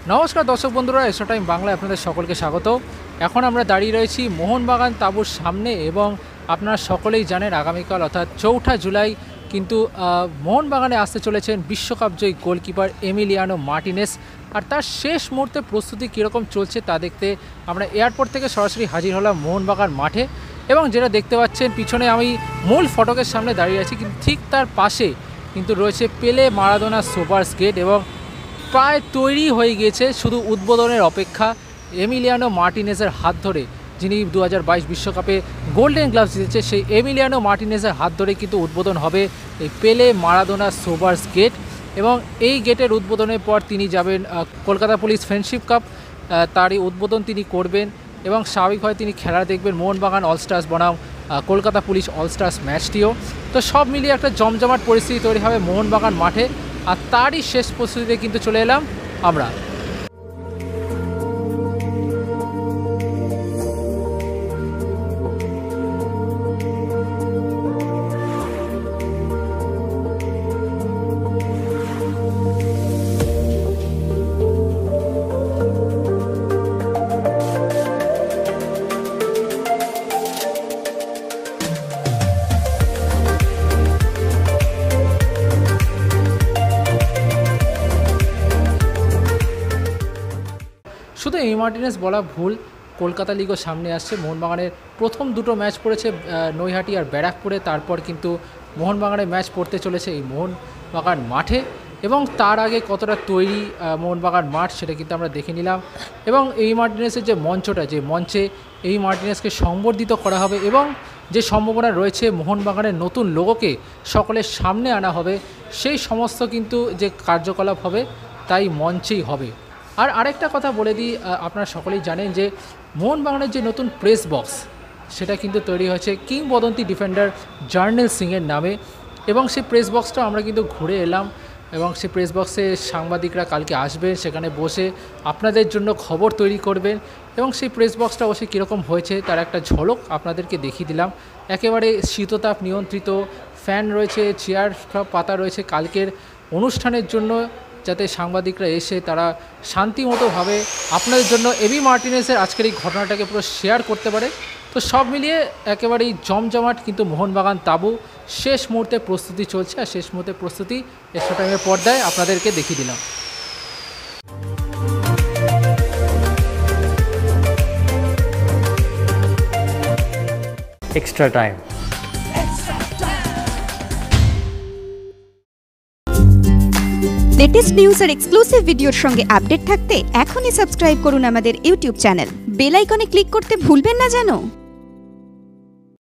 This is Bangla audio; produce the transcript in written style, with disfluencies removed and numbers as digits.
নমস্কার দর্শক বন্ধুরা, এসো টাইম বাংলায় আপনাদের সকলকে স্বাগত। এখন আমরা দাঁড়িয়ে রয়েছি মোহন বাগান তাঁবুর সামনে এবং আপনারা সকলেই জানেন আগামীকাল অর্থাৎ 4 জুলাই কিন্তু মোহন বাগানে আসতে চলেছেন বিশ্বকাপ জয়ী গোলকিপার এমিলিয়ানো মার্টিনেজ। আর তার শেষ মুহূর্তে প্রস্তুতি কীরকম চলছে তা দেখতে আমরা এয়ারপোর্ট থেকে সরাসরি হাজির হলাম মোহন বাগান মাঠে। এবং যেটা দেখতে পাচ্ছেন পিছনে আমি মূল ফটকের সামনে দাঁড়িয়ে আছি, কিন্তু ঠিক তার পাশে কিন্তু রয়েছে পেলে মারাদোনা সোবার্স গেট এবং প্রায় তৈরি হয়ে গিয়েছে, শুধু উদ্বোধনের অপেক্ষা। এমিলিয়ানো মার্টিনেজের হাত ধরে, যিনি 2022 বিশ্বকাপে গোল্ডেন গ্লাভস জিতেছে, সেই এমিলিয়ানো মার্টিনেজের হাত ধরে কিন্তু উদ্বোধন হবে এই পেলে মারাদোনা সোবার্স গেট। এবং এই গেটের উদ্বোধনের পর তিনি যাবেন কলকাতা পুলিশ ফ্রেন্ডশিপ কাপ, তারই উদ্বোধন তিনি করবেন এবং স্বাভাবিকভাবে তিনি খেলা দেখবেন মোহনবাগান অলস্টার্স বনাম কলকাতা পুলিশ অলস্টার্স ম্যাচটিও। তো সব মিলিয়ে একটা জমজমাট পরিস্থিতি তৈরি হবে মোহনবাগান মাঠে। আর তারই শেষ প্রস্তুতিতে কিন্তু চলে এলাম আমরা। শুধু এমি মার্টিনেজ বলা ভুল, কলকাতা লিগও সামনে আসছে। মোহনবাগানের প্রথম দুটো ম্যাচ পড়েছে নৈহাটি আর ব্যারাকপুরে, তারপর কিন্তু মোহনবাগানের ম্যাচ পড়তে চলেছে এই মোহনবাগান মাঠে। এবং তার আগে কতটা তৈরি মোহনবাগান মাঠ সেটা কিন্তু আমরা দেখে নিলাম। এবং এমি মার্টিনেজের যে মঞ্চটা, যে মঞ্চে এমি মার্টিনেজকে সংবর্ধিত করা হবে এবং যে সম্ভাবনা রয়েছে মোহনবাগানের নতুন লোগোকে সকলের সামনে আনা হবে, সেই সমস্ত কিন্তু যে কার্যকলাপ হবে তাই মঞ্চেই হবে। আর আরেকটা কথা বলে দিই, আপনারা সকলেই জানেন যে মোহনবাগানের যে নতুন প্রেস বক্স সেটা কিন্তু তৈরি হয়েছে কিংবদন্তি ডিফেন্ডার জার্নেল সিংয়ের নামে। এবং সেই প্রেস বক্সটা আমরা কিন্তু ঘুরে এলাম এবং সেই প্রেস বক্সে সাংবাদিকরা কালকে আসবেন, সেখানে বসে আপনাদের জন্য খবর তৈরি করবেন। এবং সেই প্রেস বক্সটা বসে কীরকম হয়েছে তার একটা ঝলক আপনাদেরকে দেখিয়ে দিলাম। একেবারে শীততাপ নিয়ন্ত্রিত, ফ্যান রয়েছে, চেয়ার পাতা রয়েছে কালকের অনুষ্ঠানের জন্য, যাতে সাংবাদিকরা এসে তারা শান্তিমতোভাবে আপনাদের জন্য এমি মার্টিনেজের আজকের এই ঘটনাটাকে পুরো শেয়ার করতে পারে। তো সব মিলিয়ে একেবারেই জমজমাট কিন্তু মোহনবাগান তাঁবু। শেষ মুহূর্তে প্রস্তুতি চলছে, আর শেষ মুহূর্তে প্রস্তুতি এক্সট্রা টাইমের পর্দায় আপনাদেরকে দেখিয়ে দিলাম। Extra time. লেটেস্ট নিউজ আর এক্সক্লুসিভ ভিডিওর সঙ্গে আপডেট থাকতে এখনই সাবস্ক্রাইব করুন আমাদের ইউটিউব চ্যানেল। বেল আইকনে ক্লিক করতে ভুলবেন না যেন।